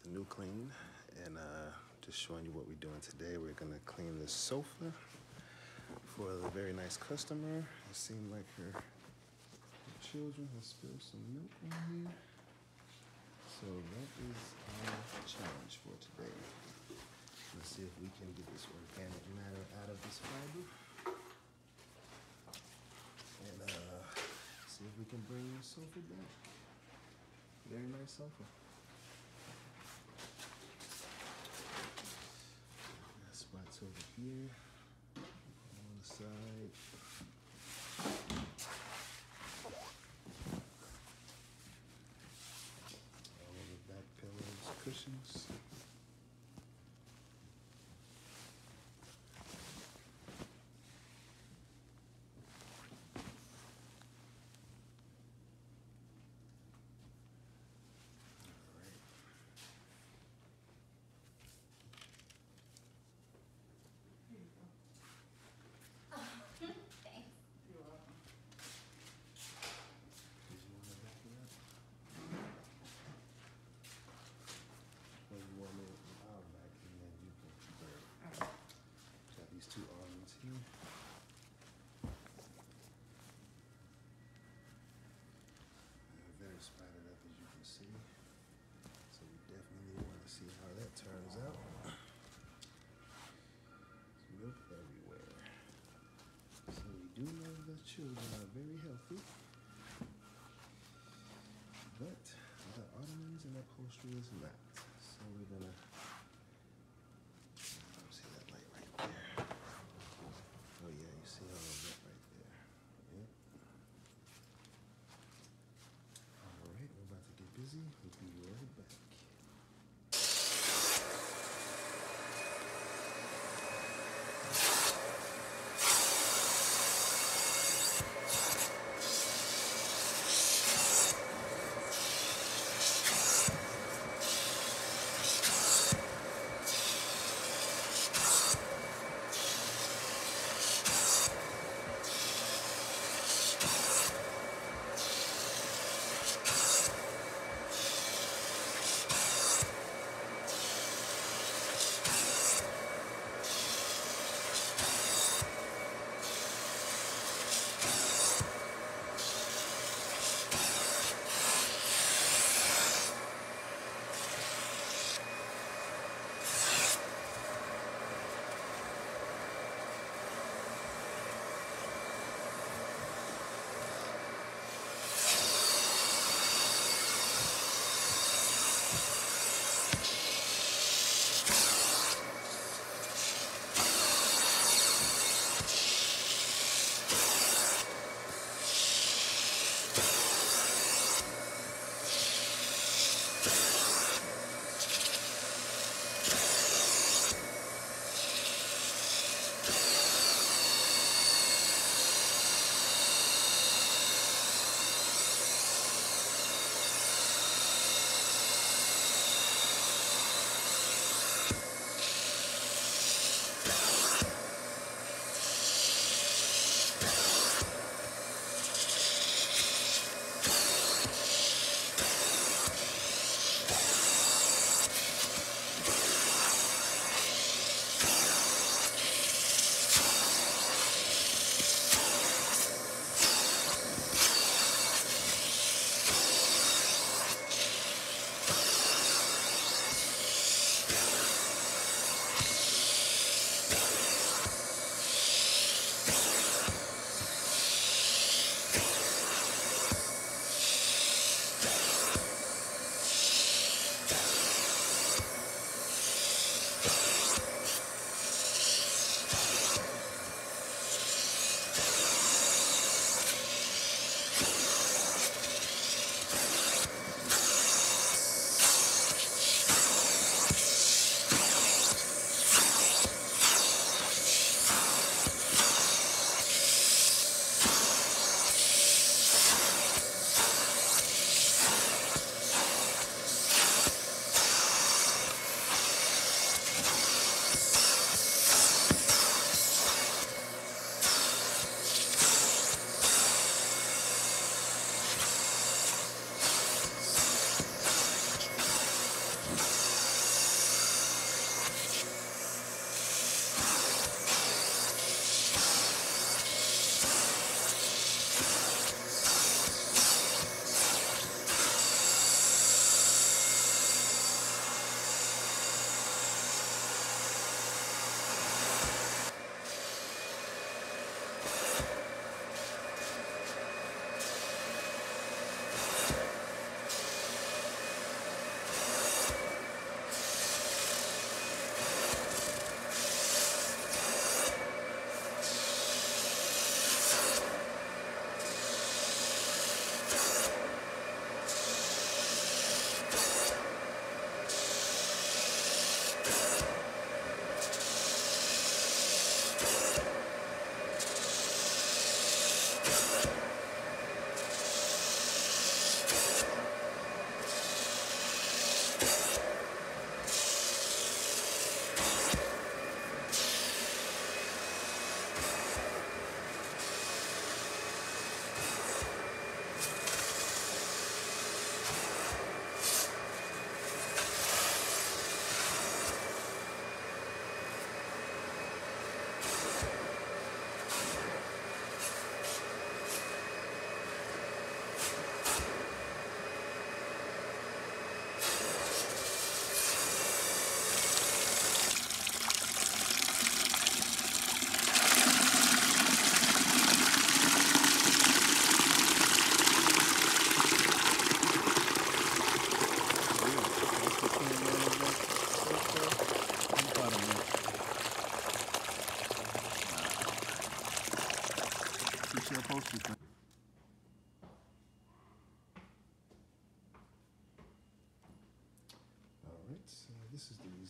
new clean, and just showing you what we're doing today. We're gonna clean this sofa for a very nice customer. It seemed like her children have spilled some milk on here, so that is our challenge for today. Let's see if we can get this organic matter out of this fiber, and see if we can bring the sofa back. Very nice sofa. Got spots over here on the side. All of the back pillows, cushions. Got these two almonds here. They're very spotted up, as you can see. So we definitely want to see how that turns out. There's milk everywhere. So we do know the children are very healthy. But the ottomans and upholstery is not. So we're gonna see that light right there. Oh yeah, you see all of that right there. Yep. All right, we're about to get busy. We'll be right back.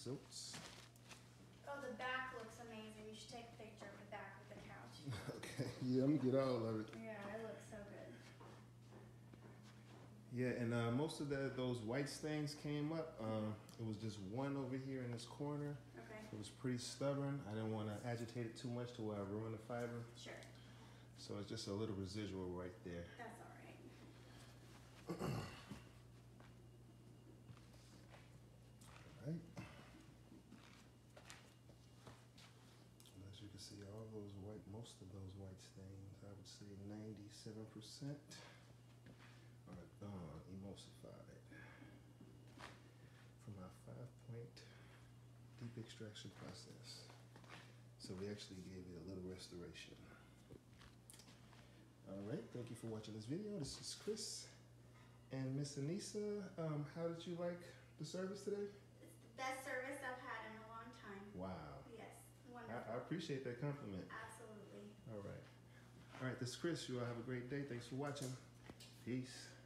silks. Oh, the back looks amazing. You should take a picture of the back of the couch. Okay, yeah, I'm gonna get all of it. Yeah, it looks so good. Yeah, and most of those white stains came up. It was just one over here in this corner. Okay. It was pretty stubborn. I didn't want to agitate it too much to where I ruin the fiber. Sure. So it's just a little residual right there. That's all right. Right. As you can see, all those white, most of those white stains, I would say 97% are gone, emulsified from our 5-point deep extraction process. So we actually gave it a little restoration. All right, thank you for watching this video. This is Chris and Miss Anissa. How did you like the service today? It's the best service I've had in a long time. Wow. Yes, wonderful. I appreciate that compliment. Absolutely. All right. All right, this is Chris. You all have a great day. Thanks for watching. Peace.